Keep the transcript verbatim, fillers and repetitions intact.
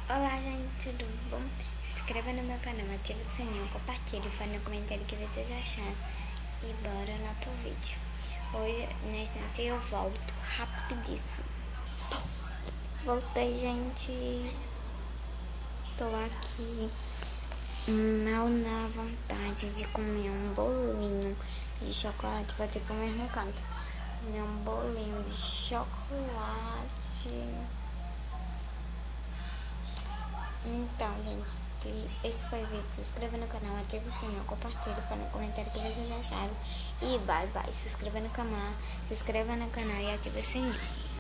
Olá, gente, tudo bom? Se inscreva no meu canal, ative o sininho, compartilhe, fale no comentário o que vocês acharam e bora lá pro vídeo. Hoje, nesse tempo, eu volto rapidíssimo. Voltei, gente. Tô aqui mal na vontade de comer um bolinho de chocolate. Vou ter que comer no canto. Comer um bolinho de chocolate. Então, gente, esse foi o vídeo. Se inscreva no canal, ative o sininho, compartilhe, fale no comentário o que vocês acharam. E bye bye. Se inscreva no canal, se inscreva no canal e ative o sininho.